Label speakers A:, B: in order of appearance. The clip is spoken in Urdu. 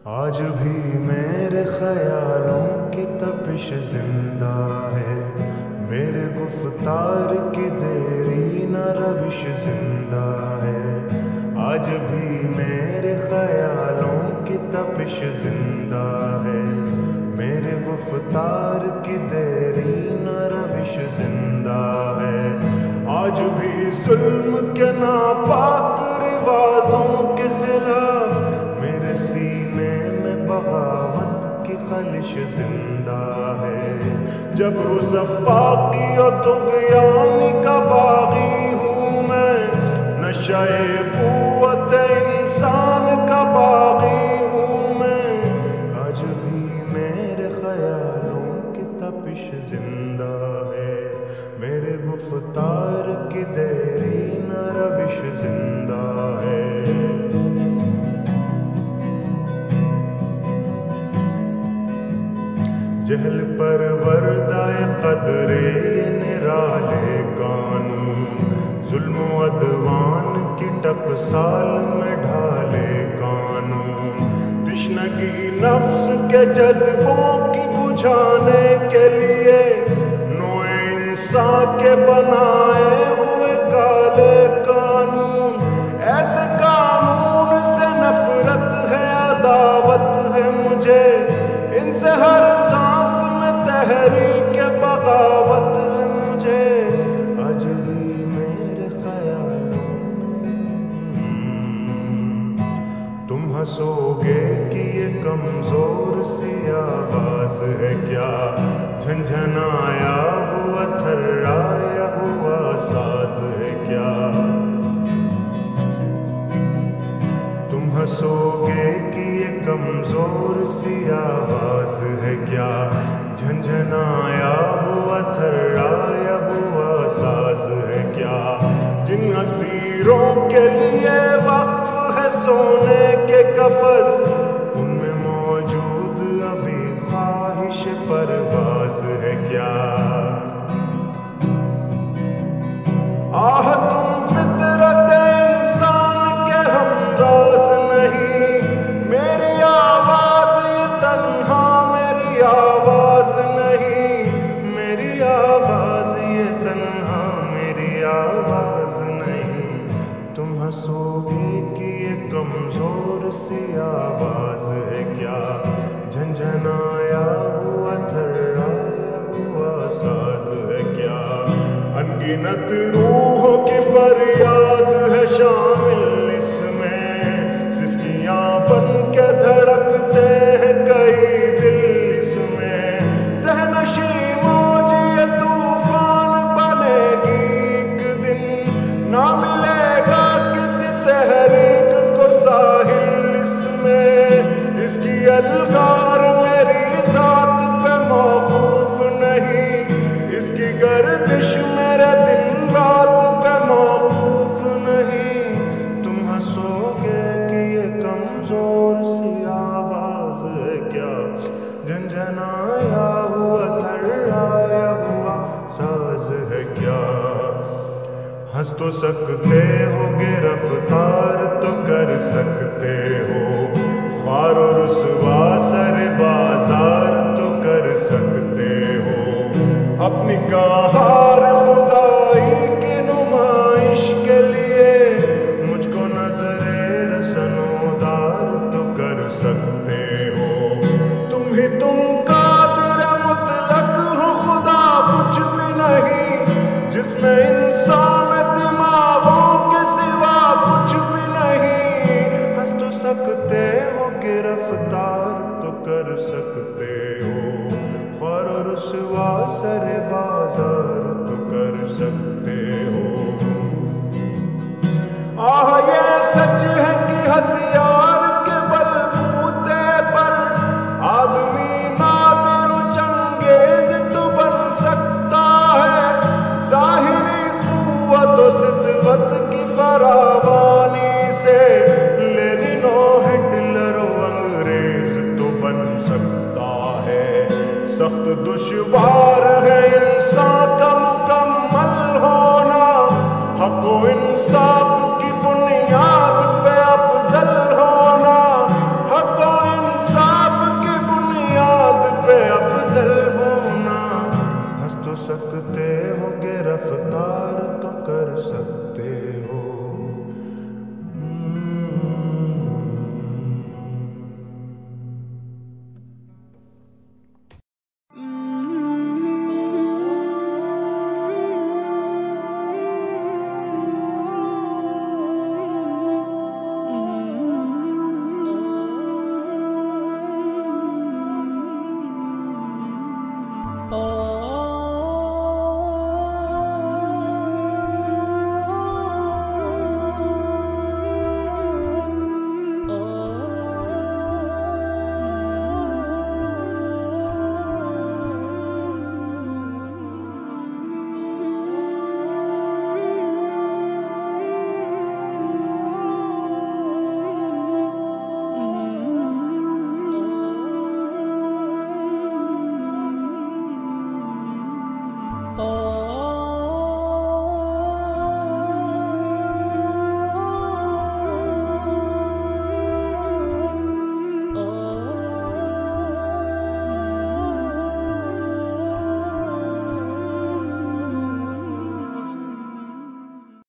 A: آج بھی میرے خیالوں کی تپش زندہ ہے، میرے گفتار کی دیری نہ روش زندہ ہے۔ آج بھی میرے خیالوں کی تپش زندہ ہے، میرے گفتار کی دیری نہ روش زندہ ہے۔ آج بھی ظلم کے ناپاک رواجوں کے خلاف میرے سینے میں بغاوت کی خلش زندہ ہے۔ جبر و زفاقی و طغیانی کا باغی ہوں میں، نشہ قوت انسان کا باغی ہوں میں۔ آج بھی میرے خیالوں کی تپش زندہ ہے، میرے گفتار کی دیری نہ روش زندہ ہے۔ جہل پر وردائے قدرے یہ نرالے قانون، ظلم و عدوان کی ٹکسال میں ڈھالے قانون۔ تشنگی نفس کے جذبوں کی بجھانے کے لیے نوع انسان کے بنائے ہوئے کالے قانون۔ ایسے قانون سے نفرت ہے، عداوت ہے مجھے، ان سے ہر سانس میں تحریک بغاوت ہے مجھے۔ آج بھی میرے خیالوں تم ہنسو گے کہ یہ کمزور سی آواز ہے کیا، جھنجھنایا ہوا تھرایا ہوا ساز ہے کیا۔ تم ہنسو گے کہ یہ کمزور سی آواز ہے کیا، جھنجھنایا ہوا تھرایا ہوا ساز ہے کیا۔ جن اسیروں کے لیے وقف ہے سونے کے قفس، ان میں موجود ابھی خواہش پرواز ہے کیا۔ آہ تم فطرت انسان کے ہمراز نہیں، میری آواز یہ تنہا میری آواز نہیں، میری آواز یہ تنہا میری آواز نہیں۔ تم ہنسو گے کہ یہ کمزور سی آواز ہے کیا، جھنجھنایا ہوا تھرایا ہوا ساز ہے کیا۔ انگنت روحوں کی فریاد ہے شامل اس میں، سسکیاں بن کے دھڑکتے ہیں کئی دل اس میں۔ تہنشی موج یہ طوفان بنے گی ایک دن، نہ ملے گا کسی تحریک کو ساحل اس میں۔ اس کی الغار میری ذات پہ موقوف نہیں، اس کی گردش میرے دن رات پہ موقوف نہیں۔ تم ہنسو گے کہ یہ کمزور سی آواز ہے کیا، جھنجھنایا ہوا تھرایا ہوا ساز ہے کیا۔ ہنس تو سکتے ہو گرفتار تو کر سکتے ہو، خوار و رسوا سر بازار تو کر سکتے ہو۔ اپنی کہار خدائی کی نمائش کے لیے مجھ کو نظر رسنودار تو کر سکتے ہو۔ تم ہی تم قادر مطلق ہو، خدا کچھ بھی نہیں، جس میں انسان دماغوں کے سوا کچھ بھی نہیں۔ ہنس تو سکتے ہو گرفتار تو کر سکتے ہو، خوار و رسوا سر بازار تو کر سکتے ہو۔ آہ یہ سچ ہے کہ ہتھیار